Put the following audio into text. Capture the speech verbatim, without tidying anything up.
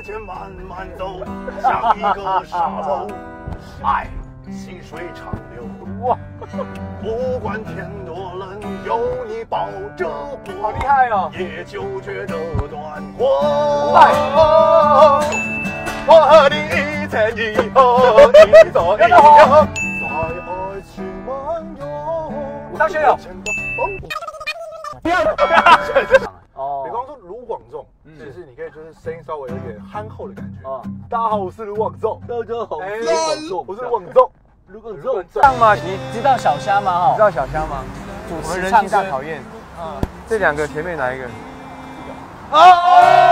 间慢慢走，像一个沙漏。爱细水长流。哇！不管天多冷，有你抱着我， 好厉害哦！ 也就觉得暖和。哇！我和你一前一后，一左一右，在爱情漫游。 张学友。不要。 哦，比方说卢广仲，就是你可以就是声音稍微有点憨厚的感觉。 啊， 大家好，我是卢广仲。 大家好， 哎， 卢广仲， 我是卢广仲。 卢广仲，这样吗？你知道小虾吗？哈， 知道小虾吗？ 主我们人气持唱歌大考验。 嗯， 这两个前面哪一个？ 啊！